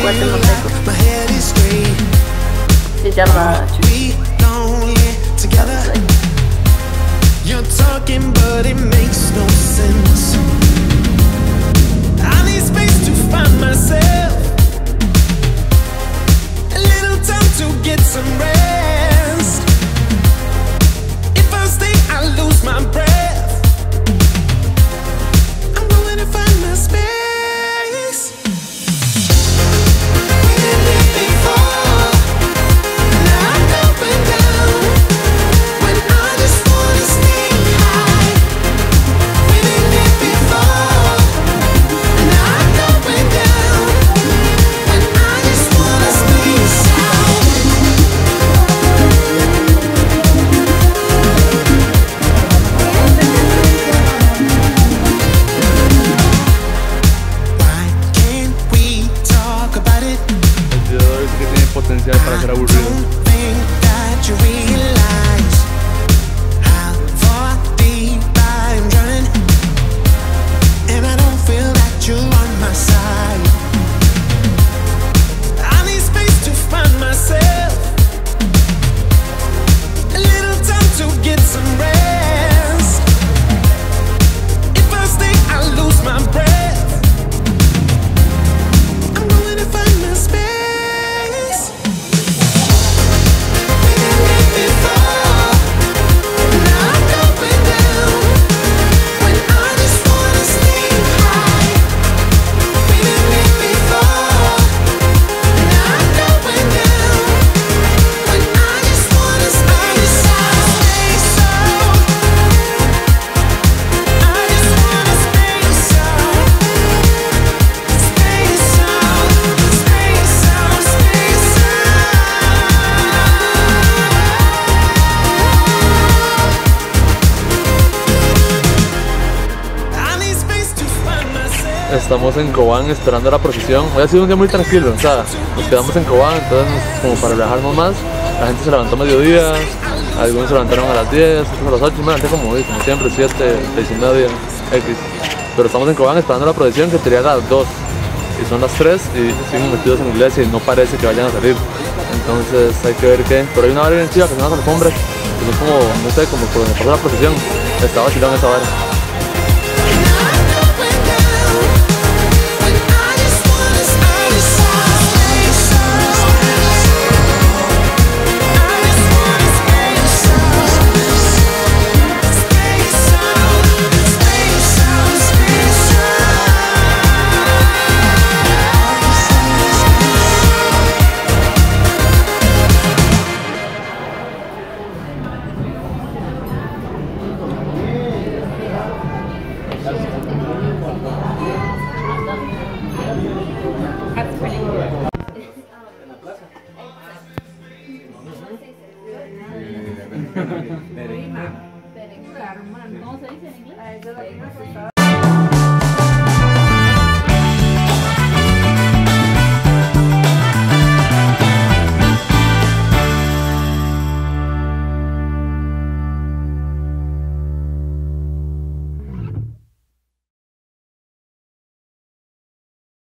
guatemalteco. Se llama You're talking, but it makes no sense. I need space to find myself, a little time to get some rest. If I stay, I lose my breath. I'm going to find my space. We did it before, now I'm up and down. When I just wanna stay high. We did it before, now I'm up and down. When I just wanna space out. Why can't we talk about it? El video dice que tiene potencial para ser aburrido. Don't think that you realize how far deep I'm drowning, and I don't feel that you're on my side. I need space to find myself, a little time to get some rest. If I stay, I lose my breath. I'm going to find my space. We did it before, now I'm up and down. When I just wanna stay high. We did it before, now I'm up and down. When I just wanna space out. Space out. I just wanna space out. Space out. Space out. Space out. I need space to find myself. Estamos en Cobán esperando la procesión. Hoy ha sido un día muy tranquilo, o sea, nos quedamos en Cobán, entonces como para relajarnos más. La gente se levantó a mediodía, algunos se levantaron a las 10, otros a las 8, me levanté como siempre, 7, 6:30, X. Pero estamos en Cobán esperando la procesión que sería a las 2. Y son las 3 y siguen metidos en la iglesia y no parece que vayan a salir. Entonces hay que ver qué. Pero hay una vara bien chiva que son las alfombras, que son como, no sé, como por donde pasa la procesión. Está vacilando esa vara. ¿Cómo se dice en inglés?